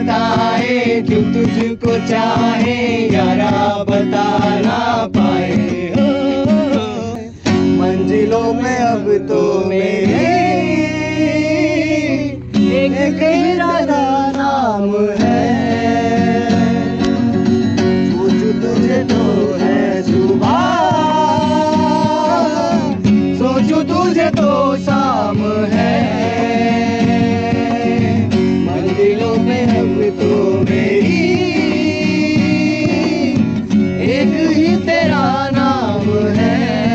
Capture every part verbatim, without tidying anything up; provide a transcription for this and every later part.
बताए क्यों तुझको चाहे यारा बता ना पाए। मंजिलों में अब तो मेरे एक तेरा नाम है। सोचूं तुझे तो है सुबह, सोचूं तुझे तो शाम है। मंजिलों में अब तो मेरी एक ही तेरा नाम है।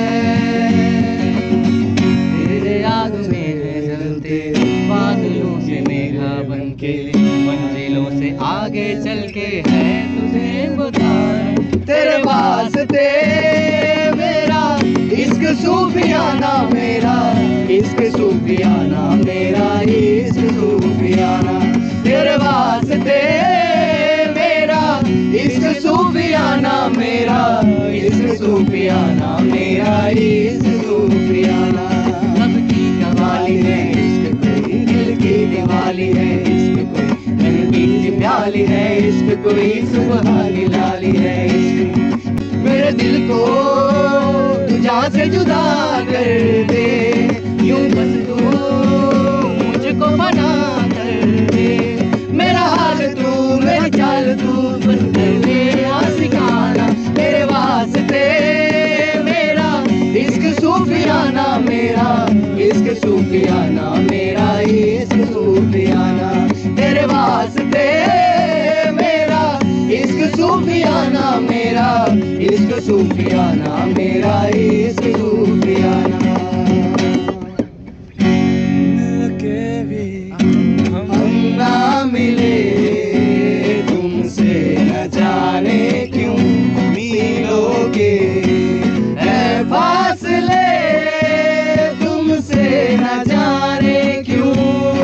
तेरे आग में जलते बादलों से मेघा बनके, मंजिलों से आगे चल के है तुझे बताए। तेरे वास्ते मेरा इश्क सूफियाना, मेरा इश्क सूफियाना, मेरा इश्क सूफियाना। तेरे वास्ते मेरा इश्क सूफियाना, मेरा इश्क सूफियाना, मेरा इश्क सूफियाना। सबकी कवाली है इश्क कोई, दिल की दिवाली है इश्क कोई, मेहंदी की प्याली है इश्क कोई, सुबहानी लाली है इश्क। मेरे दिल को तू जान से जुदा कर दे, यूं बस तू मुझको बना कर दे। मेरा हाल तू, मेरी चाल तू, बस कर दे आशिकाना। मेरे वास्ते मेरा इश्क सूफियाना, मेरा इश्क सूफियाना, मेरा इश्क सूफियाना। तेरे वास्ते मेरा इश्क सूफियाना, मेरा इश्क सूफियाना, मेरा इश्क सूफियाना। के भी हम ना मिले तुमसे न जाने क्यों मीलों के है फासले, तुमसे न जाने क्यों।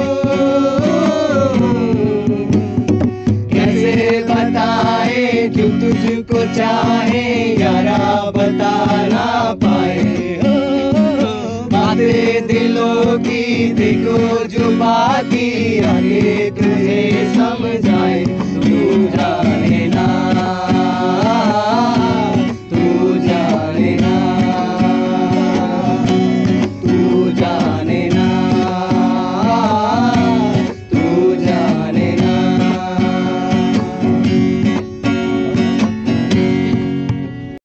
कैसे बताए क्यों तुझको चाहे यारा बता ना पाए। बातें दिलों की देखो जो बाकी आगे तुझे समझाए, तू जाने